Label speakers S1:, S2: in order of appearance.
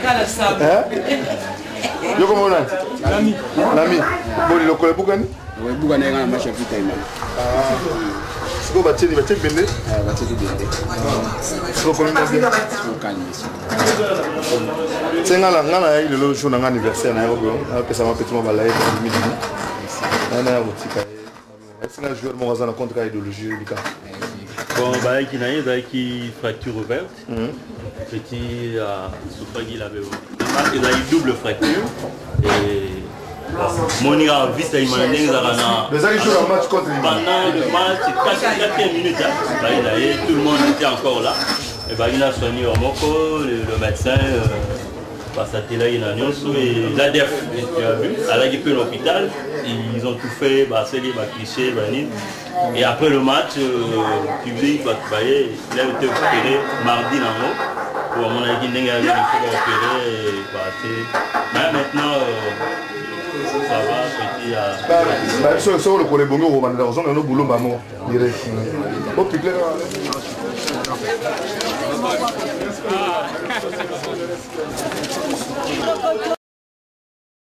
S1: Yo comment on a? L'ami. Bon, il a collé pour gagner?
S2: Oui, pour gagner un match à plus tard.
S1: C'est quoi, Batier, il va te bender?
S2: Batier de bender.
S1: C'est quoi, combien? C'est un le jour d'un anniversaire, ça m'a petit moment là, est-ce que un joueur mon voisin contre l'idéologie du cas?
S3: Bon, bah, qui fracture ouverte. Petit, il avait une double fracture. Et mon ira vite à imaginer pendant le match, 4 minutes, tout le monde était encore là. Et bah, il a soigné le médecin. C'était là, il a et la def, tu as vu, à l'hôpital, ils ont tout fait, c'est les clichés, et après le match, le public, il a été opéré mardi dans l'eau, pour mon avis, il a été opéré, mais maintenant, ça va, petit à...
S1: Sur le collet bongo, on va dans le boulot, maman, direct. Oh, plus clair.